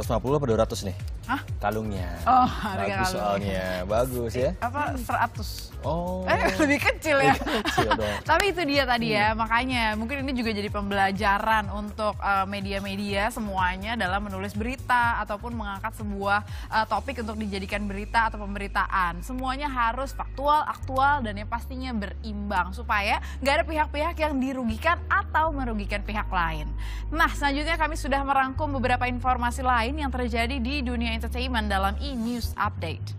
150 apa 200 nih? Hah? Kalungnya. Oh, harga bagus kalung. soalnya. Bagus ya. Apa 100? Oh. Lebih kecil ya. Lebih kecil dong. Tapi itu dia tadi ya, makanya mungkin ini juga jadi pembelajaran untuk media-media semuanya dalam menulis berita ataupun mengangkat sebuah topik untuk dijadikan berita atau pemberitaan. Semuanya harus faktual, aktual, dan yang pastinya berimbang supaya nggak ada pihak-pihak yang dirugikan atau merugikan pihak lain. Nah, selanjutnya kami sudah merangkum beberapa informasi lain yang terjadi di dunia entertainment dalam E-News Update.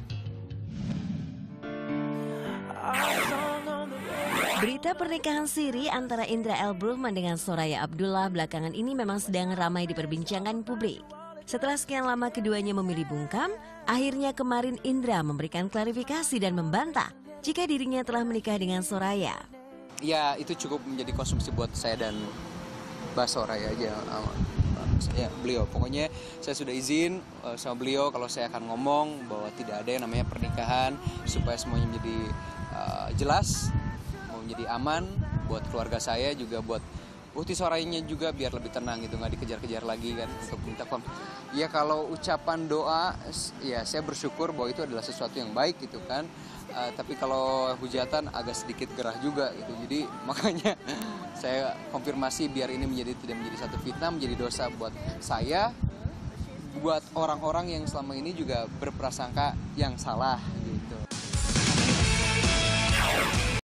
Berita pernikahan siri antara Indra L. Bruggman dengan Soraya Abdullah belakangan ini memang sedang ramai diperbincangkan publik. Setelah sekian lama keduanya memilih bungkam, akhirnya kemarin Indra memberikan klarifikasi dan membantah jika dirinya telah menikah dengan Soraya. Ya, itu cukup menjadi konsumsi buat saya dan Mbak Soraya aja. Ya, beliau. Pokoknya saya sudah izin sama beliau kalau saya akan ngomong bahwa tidak ada yang namanya pernikahan supaya semuanya menjadi jelas, mau menjadi aman buat keluarga saya juga buat Bukti Sorayanya juga biar lebih tenang gitu, nggak dikejar-kejar lagi kan untuk minta ya kalau ucapan doa ya saya bersyukur bahwa itu adalah sesuatu yang baik gitu kan. Tapi kalau hujatan agak sedikit gerah juga gitu. Jadi makanya saya konfirmasi biar ini tidak menjadi satu fitnah, menjadi dosa buat saya, buat orang-orang yang selama ini juga berprasangka yang salah gitu.